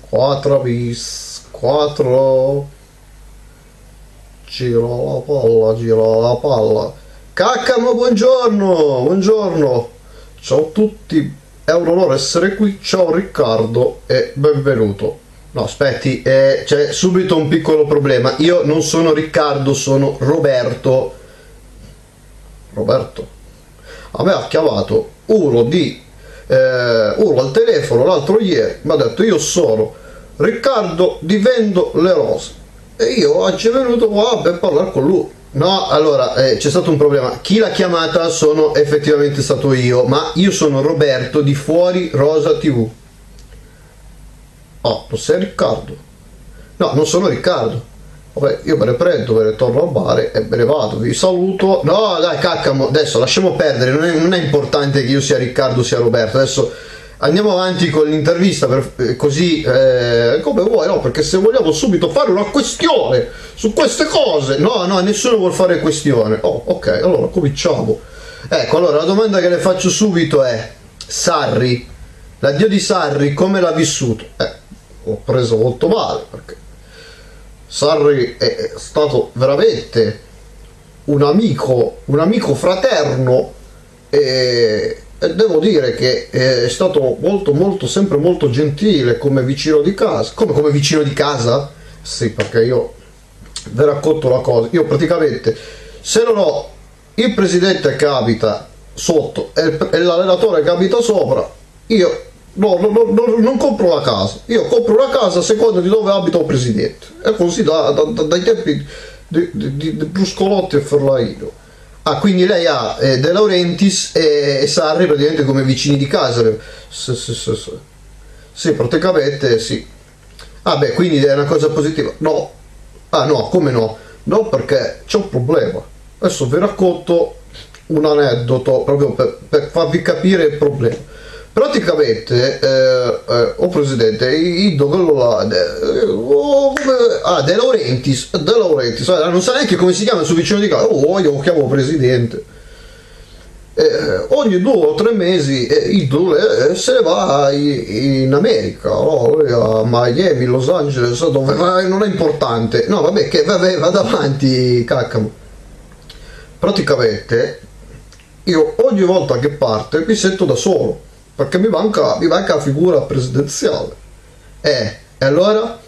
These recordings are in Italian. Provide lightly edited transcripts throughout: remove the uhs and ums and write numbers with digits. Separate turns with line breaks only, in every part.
4 bis, 4. Gira la palla. Caccamo, buongiorno, buongiorno. Ciao a tutti, è un onore essere qui. Ciao Riccardo e benvenuto. No, aspetti, c'è subito un piccolo problema. Io non sono Riccardo, sono Roberto. Roberto? A me ha chiamato uno al telefono l'altro ieri, mi ha detto: io sono Riccardo di Vendo le Rose. E io oggi è venuto qua per parlare con lui. No, allora, c'è stato un problema. Chi l'ha chiamata sono effettivamente stato io, ma io sono Roberto di Fuori Rosa TV. Oh, non sei Riccardo? No, non sono Riccardo. Vabbè, io me ne prendo, me ne torno al bar e me ne vado, vi saluto. No, dai, caccamo, adesso lasciamo perdere, non è importante che io sia Riccardo o sia Roberto. Adesso andiamo avanti con l'intervista, così come vuoi, no? Perché se vogliamo subito fare una questione su queste cose, no, nessuno vuol fare questione. Oh, ok, allora cominciamo. Ecco, allora la domanda che le faccio subito è: Sarri, l'addio di Sarri, come l'ha vissuto? Ho preso molto male, perché Sarri è stato veramente un amico fraterno, e devo dire che è stato molto sempre molto gentile come vicino di casa. Come vicino di casa? Sì, perché io vi racconto una cosa. Io praticamente, se non ho il presidente che abita sotto e l'allenatore che abita sopra, io non compro la casa. Io compro una casa a seconda di dove abita il presidente. È così dai tempi di Bruscolotti e Ferlaino. Ah, quindi lei ha De Laurentiis e Sarri praticamente come vicini di casa. Sì, praticamente sì. Ah beh, quindi è una cosa positiva. No. Ah no, come no? No, perché c'è un problema. Adesso vi racconto un aneddoto proprio per farvi capire il problema. Praticamente, presidente, quello là, De Laurentiis, non sa neanche come si chiama il suo vicino di casa. Io lo chiamo presidente. Ogni 2 o 3 mesi se ne va in America, no? A Miami, Los Angeles, dove non è importante. No, vabbè, che vado avanti, caccamo. Praticamente, io ogni volta che parte mi sento da solo, perché mi manca la figura presidenziale. E allora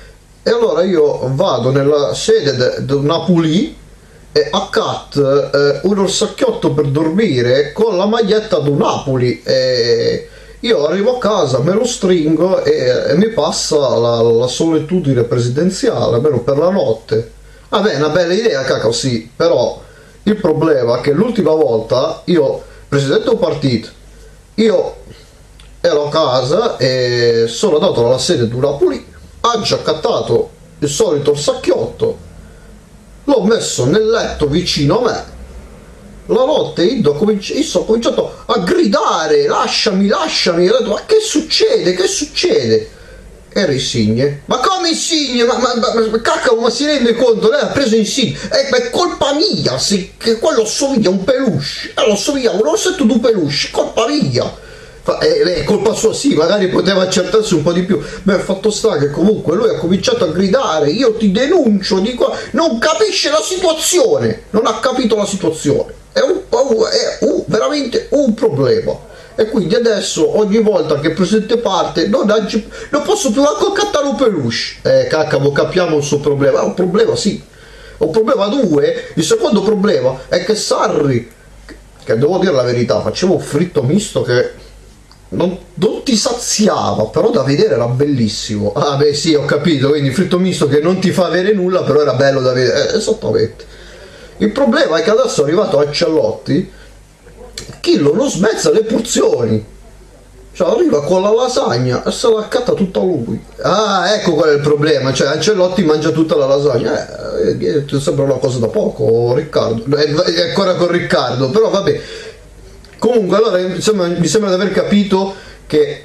io vado nella sede del Napoli e accatto un orsacchiotto per dormire con la maglietta del Napoli, e io arrivo a casa, me lo stringo e mi passa la solitudine presidenziale, almeno per la notte. Vabbè, una bella idea, cacao, sì, però il problema è che l'ultima volta io, presidente del partito, io ero a casa e sono andato alla sede di Napoli, ho già accattato il solito orsacchiotto, l'ho messo nel letto vicino a me. La notte io ho cominciato a gridare: lasciami, ho detto: ma che succede? Era Insigne. Ma come Insigne? Ma cacao, ma si rende conto? Lei ha preso Insigne, è colpa mia, che quello assomiglia a un peluche, lo assomiglia a un orsetto di un peluche, colpa mia. È colpa sua, sì, magari poteva accertarsi un po' di più, ma il fatto sta che comunque lui ha cominciato a gridare: io ti denuncio di qua. Non capisce la situazione, non ha capito la situazione, è veramente un problema. E quindi adesso ogni volta che il presidente parte non posso più accattare un peluche. Caccamo, capiamo il suo problema. È un problema, sì, è un problema. 2, il secondo problema è che Sarri, che devo dire la verità, faceva un fritto misto che non ti saziava, però da vedere era bellissimo. Ah beh sì, ho capito, quindi fritto misto che non ti fa avere nulla, però era bello da vedere. Esattamente. Il problema è che adesso è arrivato Ancelotti, Chillo non smezza le porzioni, cioè arriva con la lasagna e se la accatta tutta lui. Ah, ecco qual è il problema, cioè Ancelotti mangia tutta la lasagna. Sembra una cosa da poco, Riccardo, è ancora con Riccardo, però vabbè. Comunque, allora, insomma, mi sembra di aver capito che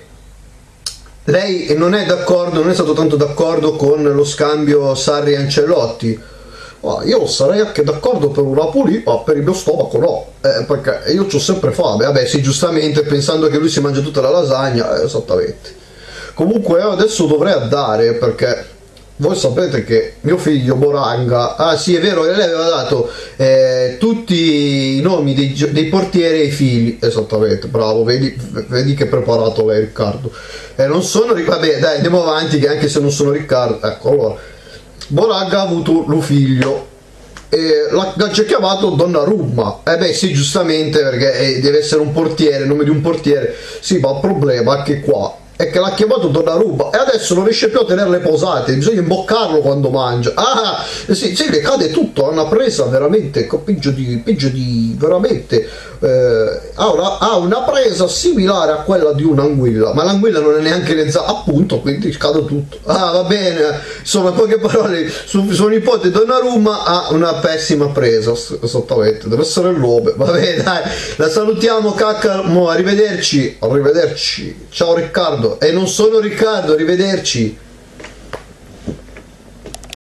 lei non è d'accordo, non è stato tanto d'accordo con lo scambio Sarri-Ancelotti. Io sarei anche d'accordo per un Napoli, ma per il mio stomaco no, perché io c'ho sempre fame. Vabbè sì, giustamente, pensando che lui si mangia tutta la lasagna, esattamente. Comunque io adesso dovrei andare perché voi sapete che mio figlio Boranga, ah sì è vero, lei aveva dato tutti i nomi dei portieri ai figli, esattamente, bravo, vedi che preparato lei Riccardo. Non sono, vabbè dai andiamo avanti che anche se non sono Riccardo, ecco allora, Boranga ha avuto un figlio e l'ha già chiamato Donnarumma, beh sì giustamente perché deve essere un portiere, il nome di un portiere, sì ma il problema è che qua è che l'ha chiamato Donnarumma e adesso non riesce più a tenere le posate, bisogna imboccarlo quando mangia. Ah sì, sì, le cade tutto, ha una presa veramente peggio di veramente ha una presa similare a quella di un'anguilla, ma l'anguilla non è neanche le zampe, appunto, quindi cade tutto. Ah va bene, insomma in poche parole suo nipote Donnarumma ha una pessima presa, esattamente, deve essere l'uomo. Vabbè dai, la salutiamo cacca, arrivederci, ciao Riccardo. E non sono Riccardo, arrivederci.